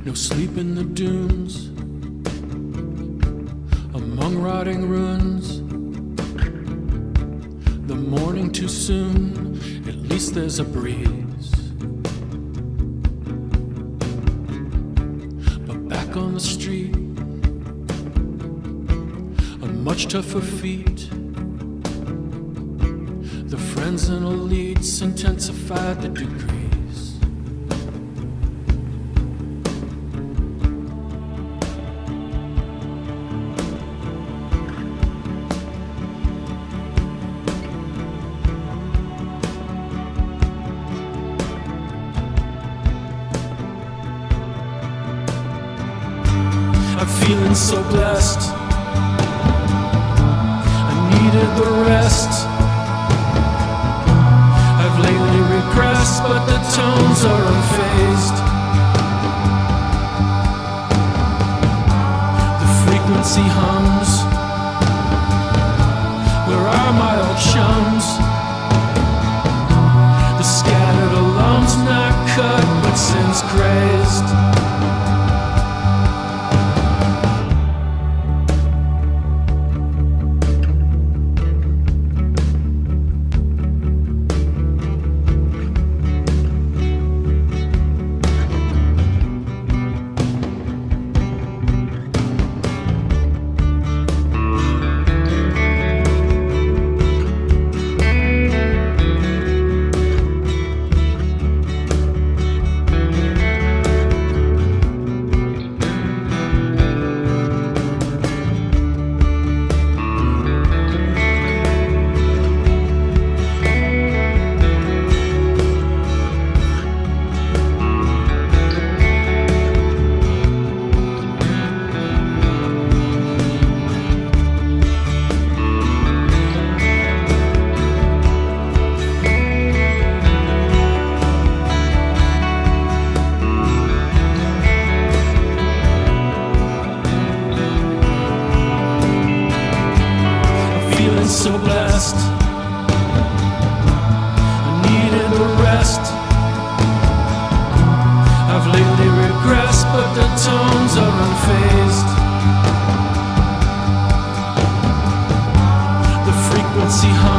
No sleep in the dunes, among rotting ruins. The morning too soon, at least there's a breeze. But back on the street, a much tougher feat. The friends and elites intensified the degrees. I'm feeling so blessed. I needed the rest. I've lately regressed, but the tones are unphased. The frequency hums. Where are my old chums? The scattered alumns not cut, but since grazed. So blessed, I needed the rest. I've lately regressed, but the tones are unphased. The frequency